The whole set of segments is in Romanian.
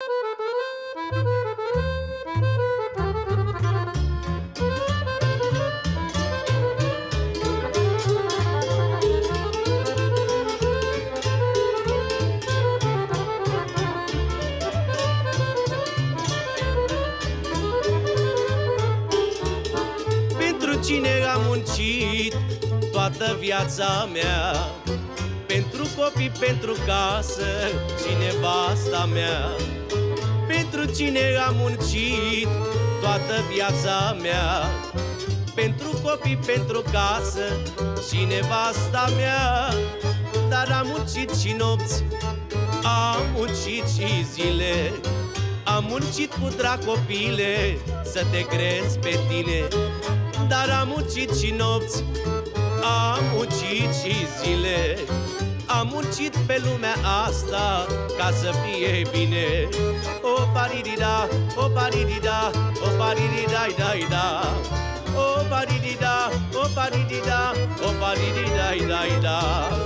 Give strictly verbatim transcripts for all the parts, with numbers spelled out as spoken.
Cine a muncit toată viața mea, pentru copii, pentru casă și nevasta mea. Pentru cine a muncit toată viața mea, pentru copii, pentru casă și nevasta mea. Dar am muncit și nopți, am muncit și zile, am muncit cu drag, copile, să te crezi pe tine. Dar am muncit și nopți, am muncit și zile, am muncit pe lumea asta ca să fie bine. O paridida, o paridida, o parididai-dai-da, o paridida, o paridida, o parididai-dai-da.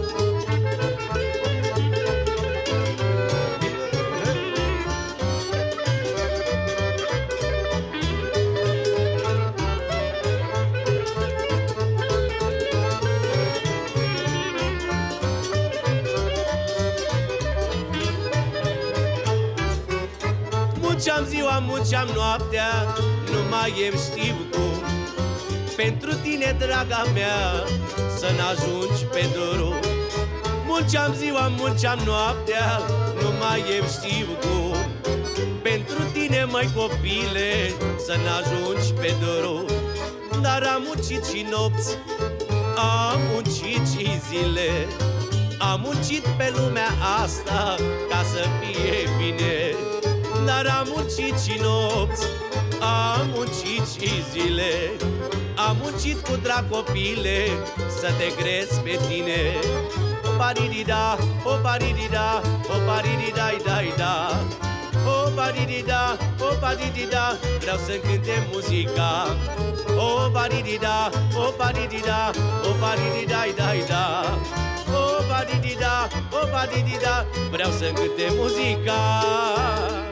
Munceam ziua, munceam noaptea, numai eu știu cum. Pentru tine, draga mea, să n-ajungi pe drum. Munceam ziua, munceam noaptea, numai eu știu cum. Pentru tine, măi copile, să n-ajungi pe drum. Dar am muncit și nopți, am muncit și zile, am muncit pe lumea asta ca să fie bine. Dar am muncit și nopți, am muncit și zile, am muncit cu drag, copile, să te crezi pe tine. O paridida, o paridida, o parididai-dai-da, o paridida, o paridida, vreau să cânte muzica. O paridida, o paridida, o parididai-dai-da, o paridida, o paridida, vreau să cânte muzica.